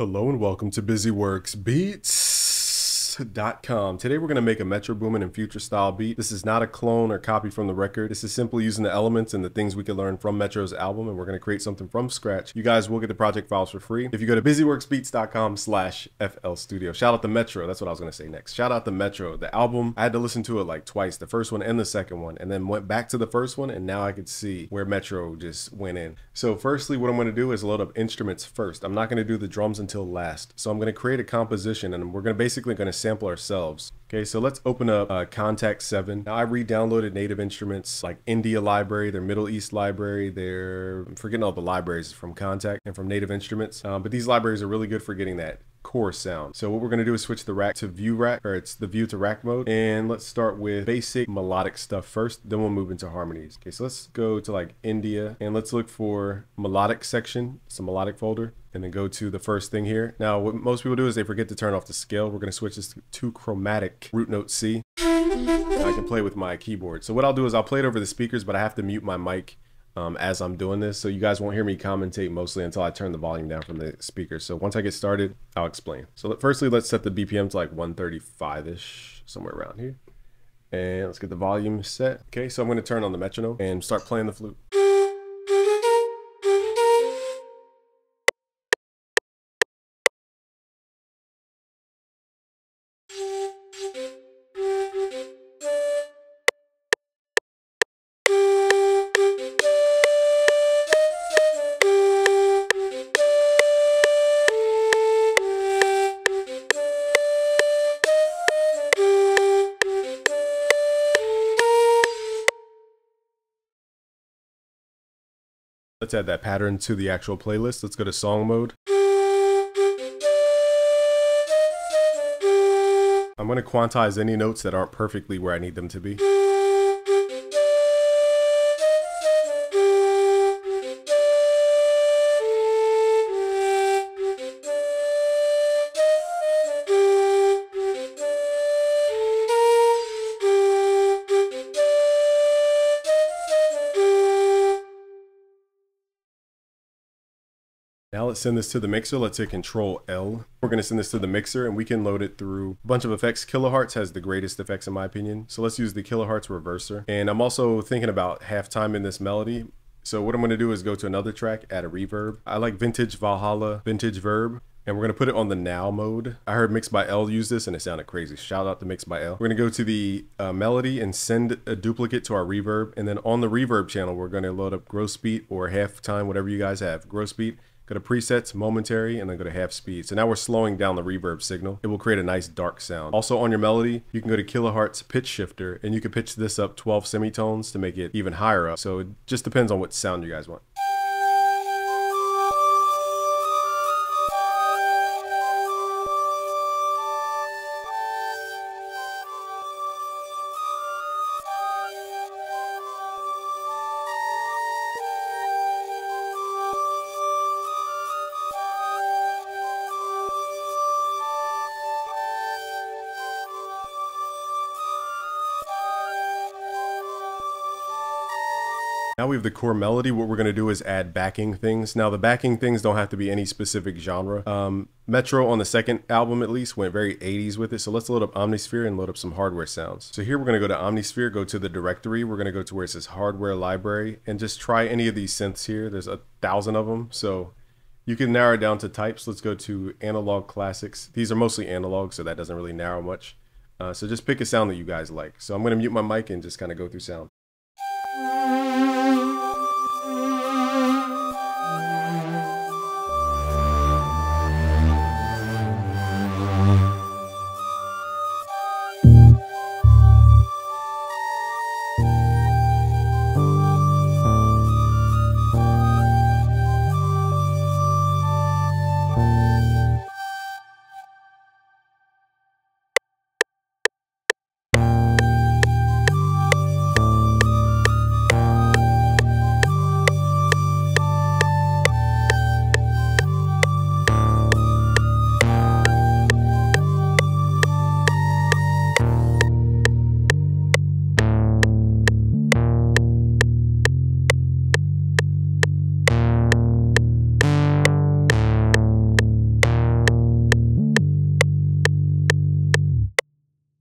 Hello and welcome to BusyWorksBeats.com. Today we're going to make a Metro Boomin and Future style beat. This is not a clone or copy from the record. This is simply using the elements and the things we can learn from Metro's album, and we're going to create something from scratch. You guys will get the project files for free if you go to BusyWorksBeats.com/FL Studio. Shout out to Metro. That's what I was going to say next. Shout out to Metro. The album, I had to listen to it like twice, the first one and the second one, and then went back to the first one, and now I could see where Metro just went in. So firstly, what I'm going to do is load up instruments first. I'm not going to do the drums until last. So I'm going to create a composition, and we're basically going to sample ourselves. Okay, so let's open up Kontakt 7. Now I re-downloaded Native Instruments like India library, their Middle East library, I'm forgetting all the libraries from Kontakt and from Native Instruments. But these libraries are really good for getting that core sound. So what we're going to do is switch the rack to view rack, or it's the view to rack mode. And let's start with basic melodic stuff first, then we'll move into harmonies. Okay, so let's go to like India and let's look for melodic section. It's a melodic folder. And then go to the first thing here. Now, what most people do is they forget to turn off the scale. We're going to switch this to chromatic root note C. Now I can play with my keyboard. So what I'll do is I'll play it over the speakers, but I have to mute my mic as I'm doing this. So you guys won't hear me commentate mostly until I turn the volume down from the speakers. So once I get started, I'll explain. So firstly, let's set the BPM to like 135-ish, somewhere around here. And let's get the volume set. Okay, so I'm going to turn on the metronome and start playing the flute. Let's add that pattern to the actual playlist. Let's go to song mode. I'm going to quantize any notes that aren't perfectly where I need them to be. Now let's send this to the mixer. Let's hit Control L. We're going to send this to the mixer and we can load it through a bunch of effects. Kilohertz has the greatest effects in my opinion. So let's use the Kilohertz reverser. And I'm also thinking about halftime in this melody. So what I'm going to do is go to another track, add a reverb. I like Vintage Valhalla, Vintage Verb. And we're going to put it on the now mode. I heard Mix by L use this and it sounded crazy. Shout out to Mix by L. We're going to go to the melody and send a duplicate to our reverb. And then on the reverb channel, we're going to load up gross beat or halftime, whatever you guys have. Gross beat. Go to presets, momentary, and then go to half speed. So now we're slowing down the reverb signal. It will create a nice dark sound. Also on your melody, you can go to Kilohertz pitch shifter and you can pitch this up 12 semitones to make it even higher up. So it just depends on what sound you guys want. Now we have the core melody. What we're going to do is add backing things. Now the backing things don't have to be any specific genre. Metro on the second album at least went very 80s with it. So let's load up Omnisphere and load up some hardware sounds. So here we're going to go to Omnisphere, go to the directory. We're going to go to where it says hardware library and just try any of these synths here. There's 1,000 of them. So you can narrow it down to types. Let's go to analog classics. These are mostly analog, so that doesn't really narrow much. So just pick a sound that you guys like. So I'm going to mute my mic and just kind of go through sound.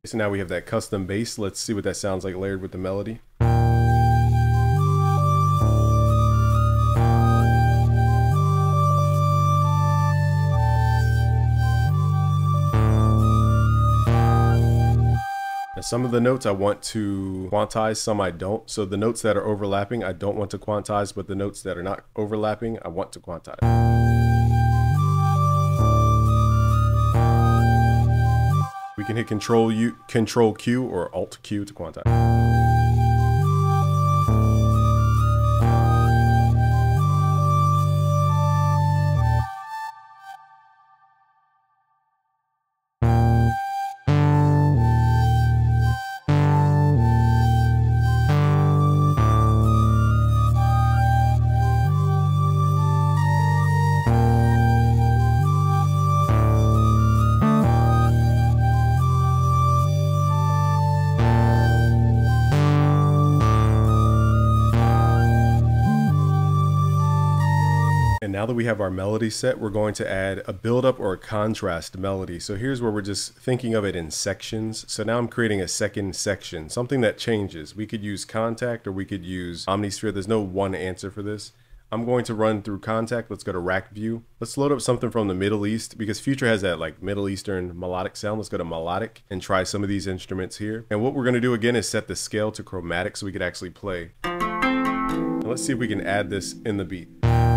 So now we have that custom bass. Let's see what that sounds like layered with the melody. Now, some of the notes I want to quantize, some I don't. So the notes that are overlapping, I don't want to quantize, but the notes that are not overlapping, I want to quantize. We can hit Control Q or Alt Q to quantize. And now that we have our melody set, we're going to add a build-up or a contrast melody. So here's where we're just thinking of it in sections. So now I'm creating a second section, something that changes. We could use Kontakt or we could use Omnisphere. There's no one answer for this. I'm going to run through Kontakt. Let's go to Rack View. Let's load up something from the Middle East because Future has that like Middle Eastern melodic sound. Let's go to Melodic and try some of these instruments here. And what we're going to do again is set the scale to chromatic so we could actually play. And let's see if we can add this in the beat.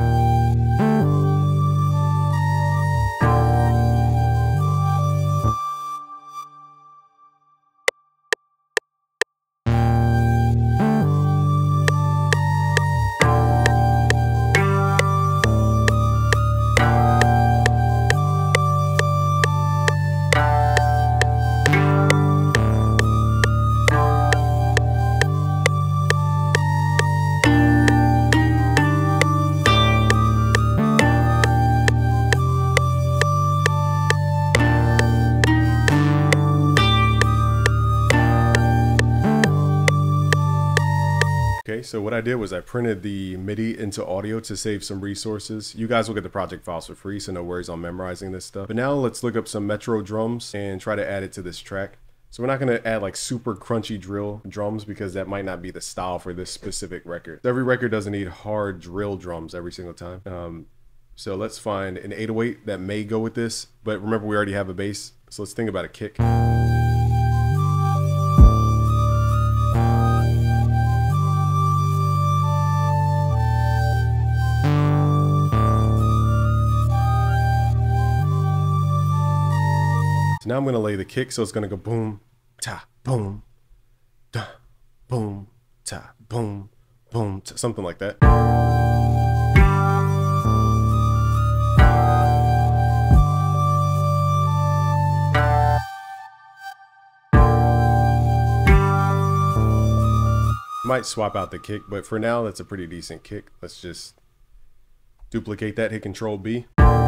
Okay, so what I did was I printed the MIDI into audio to save some resources. You guys will get the project files for free, so no worries on memorizing this stuff. But now let's look up some Metro drums and try to add it to this track. So we're not going to add like super crunchy drill drums because that might not be the style for this specific record. Every record doesn't need hard drill drums every single time. So let's find an 808 that may go with this. But remember, we already have a bass, so let's think about a kick. So now I'm going to lay the kick, so it's going to go boom, ta, boom, da, boom, ta, boom, boom, ta, something like that. Might swap out the kick, but for now, that's a pretty decent kick. Let's just duplicate that, hit Control B.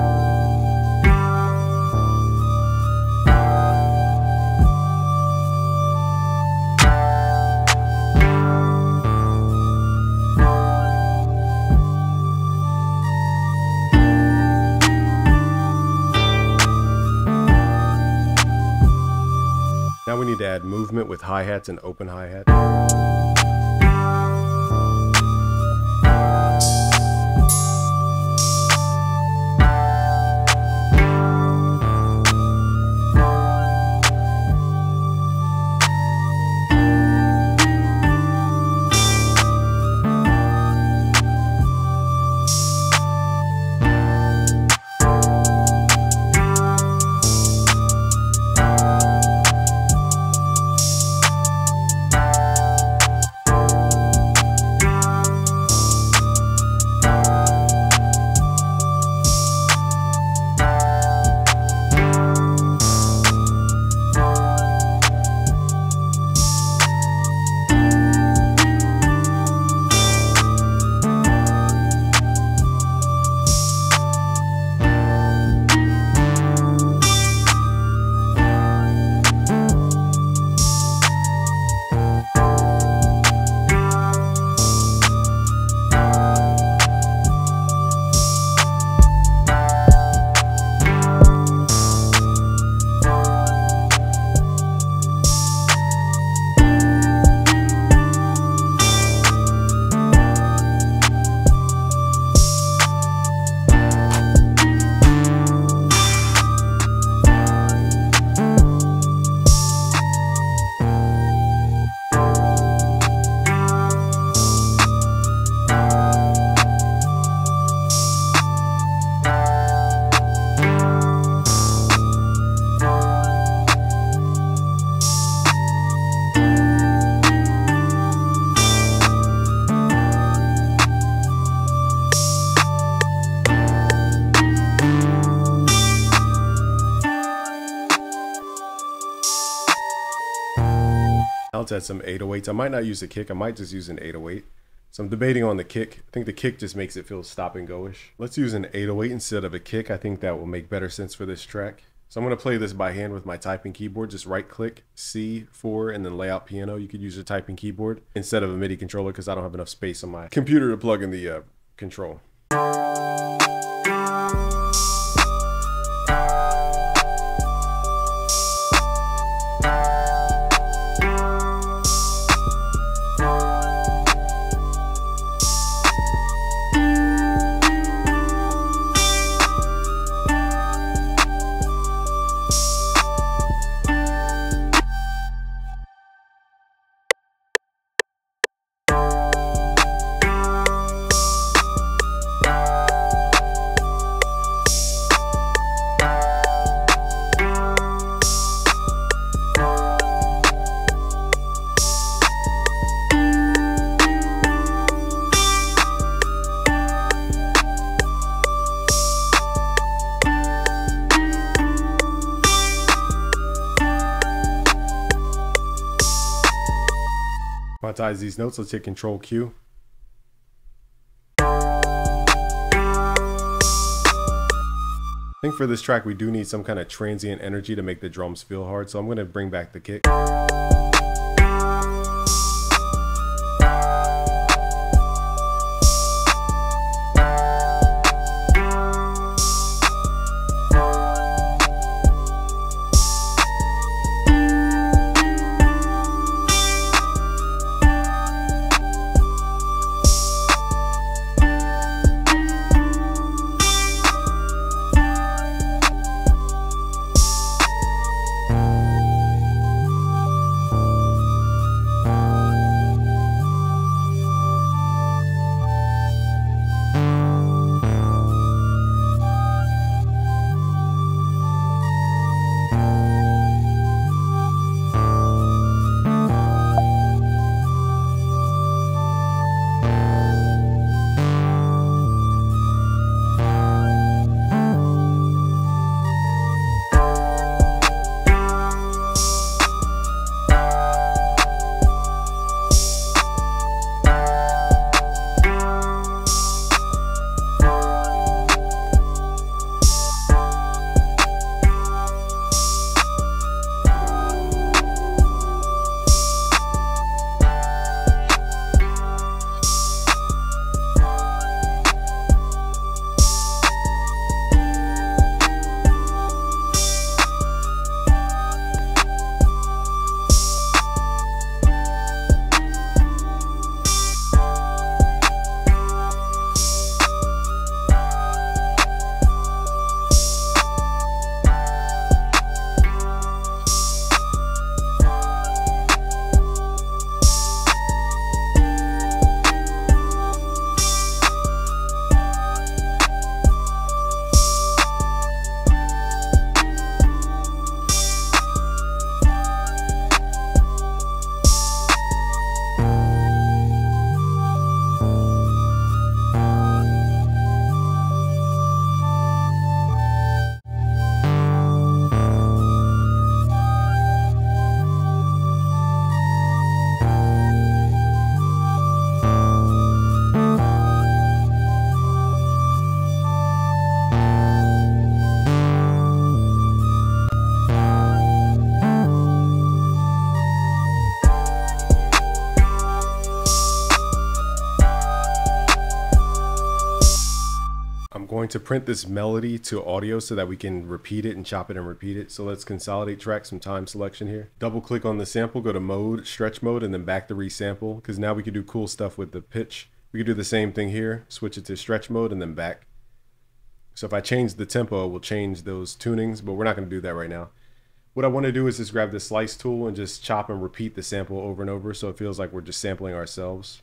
Now we need to add movement with hi-hats and open hi-hat. now to add some 808s. I might not use the kick. I might just use an 808. So I'm debating on the kick. I think the kick just makes it feel stop and go-ish. Let's use an 808 instead of a kick. I think that will make better sense for this track. So I'm going to play this by hand with my typing keyboard. Just right click C4 and then layout piano. You could use a typing keyboard instead of a MIDI controller because I don't have enough space on my computer to plug in the control. Quantize these notes. Let's hit Control Q. I think for this track we do need some kind of transient energy to make the drums feel hard, so I'm going to bring back the kick. Going to print this melody to audio so that we can repeat it and chop it and repeat it. So let's consolidate tracks from time selection here. Double click on the sample, go to mode, stretch mode, and then back to resample, because now we can do cool stuff with the pitch. We could do the same thing here, switch it to stretch mode and then back. So if I change the tempo, we'll change those tunings, but we're not going to do that right now. What I want to do is just grab the slice tool and just chop and repeat the sample over and over so it feels like we're just sampling ourselves.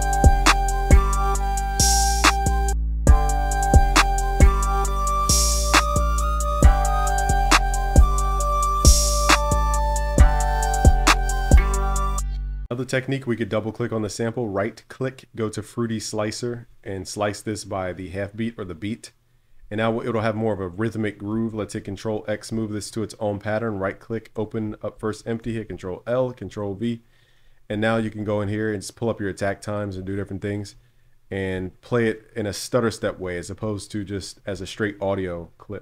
Another technique, we could double click on the sample, right click, go to Fruity Slicer and slice this by the half beat or the beat. And now it'll have more of a rhythmic groove. Let's hit Control X, move this to its own pattern, right click, open up first empty, hit Control L, Control V, And now you can go in here and just pull up your attack times and do different things and play it in a stutter step way as opposed to just as a straight audio clip.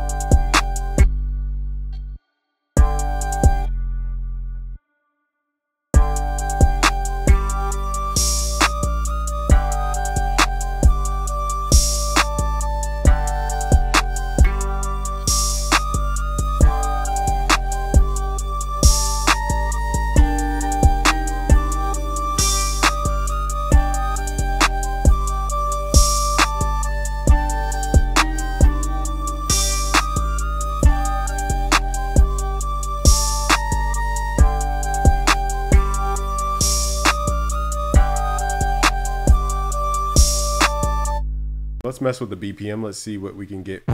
Let's mess with the BPM. Let's see what we can get.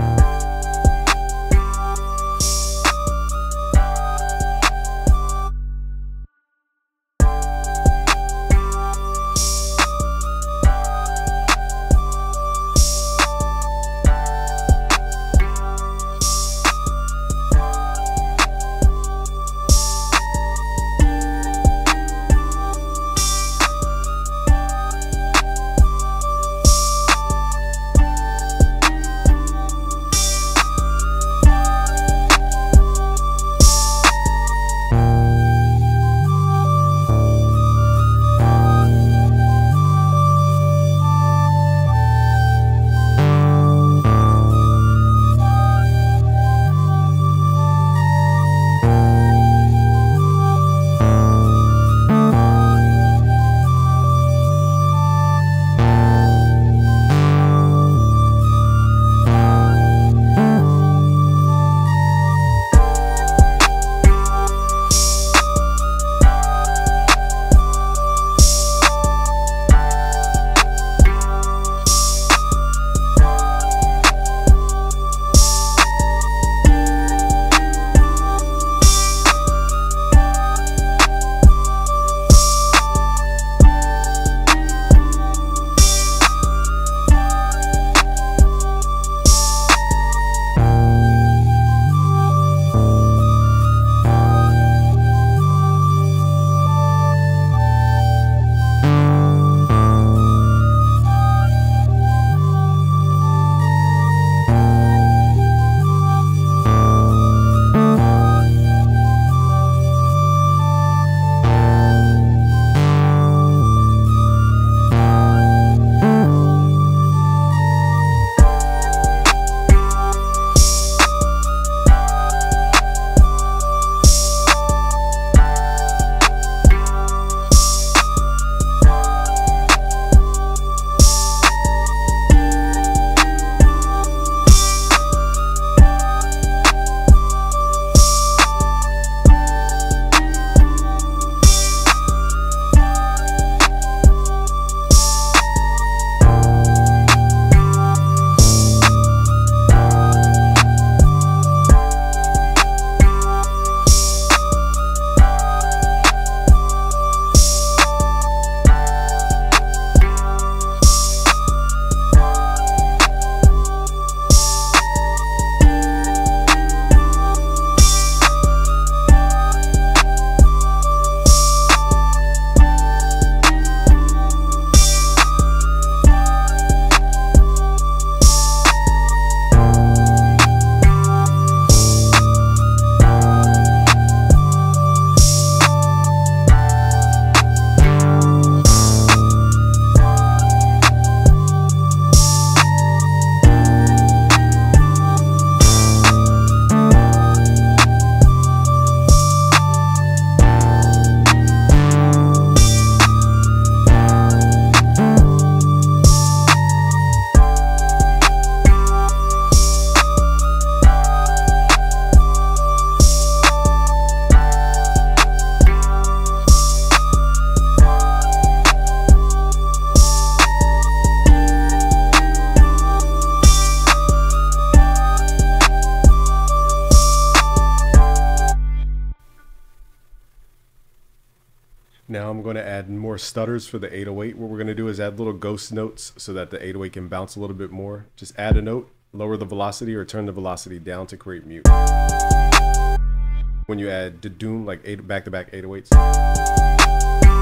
Now I'm going to add more stutters for the 808. What we're going to do is add little ghost notes so that the 808 can bounce a little bit more. Just add a note, lower the velocity, or turn the velocity down to create mute. When you add doom, like back-to-back 808s.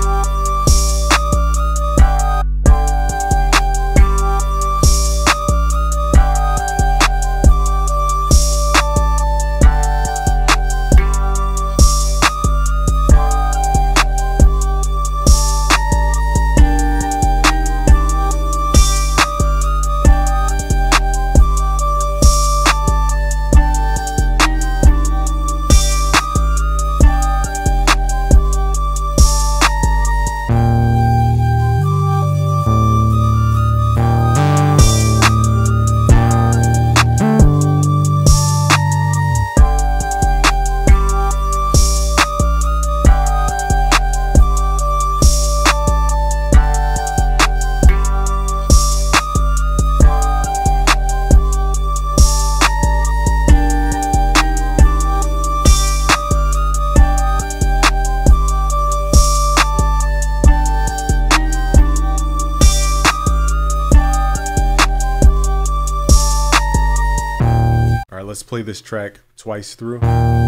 Let's play this track twice through.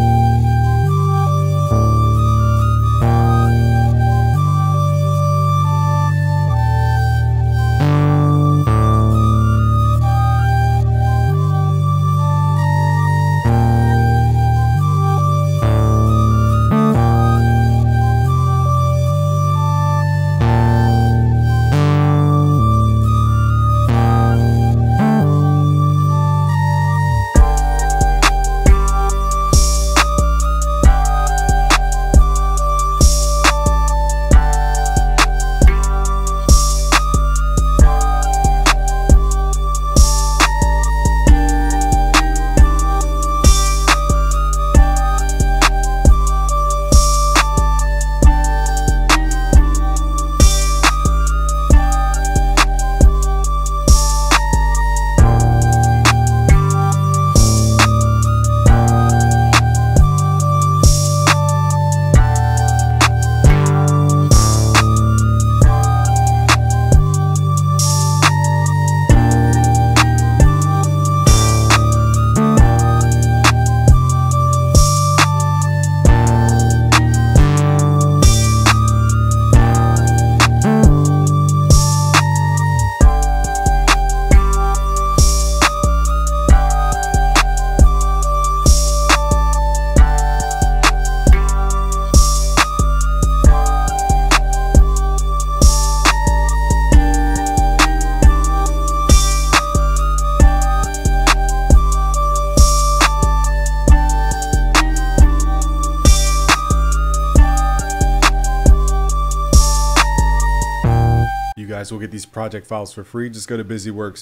Guys will get these project files for free. Just go to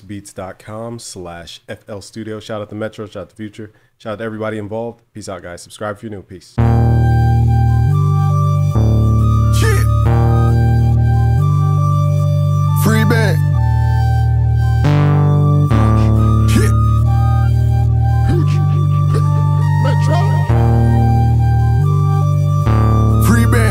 busyworksbeats.com/FL Studio. Shout out to Metro, shout out to Future, shout out to everybody involved. Peace out, guys. Subscribe if you're new. Peace. Free bag. Metro. Free bag.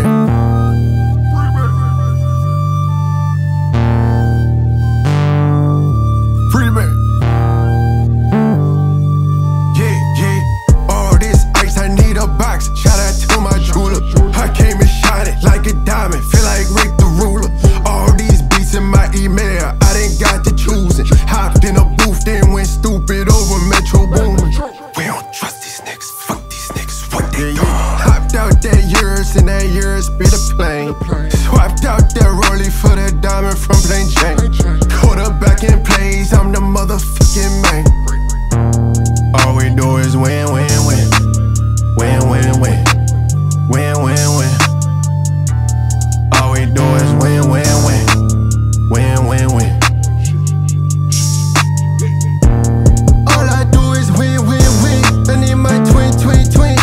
And that years be the plane. Swapped out that rollie for that diamond from Plain Jane. Quarterback in plays, I'm the motherfucking man. All we do is win, win, win. Win, win, win. Win, win, win. All we do is win, win, win. Win, win, win. All I do is win, win, win. I need my twin, twin, twin.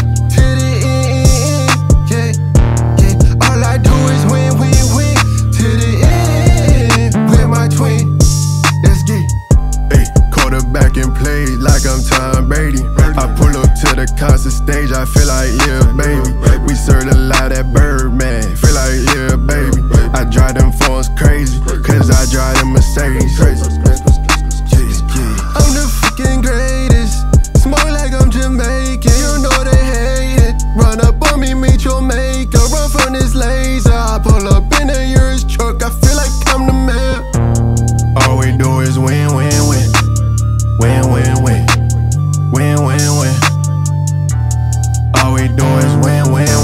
Like I'm Tom Brady. I pull up to the concert stage, I feel like, yeah, baby. We serve a lot at Birdman, feel like, yeah, baby. I drive them phones crazy, cause I drive them Mercedes. I'm the fucking greatest, smoke like I'm Jamaican. You know they hate it. Run up on me, meet your maker. Run from this laser, I pull up in do is win, win,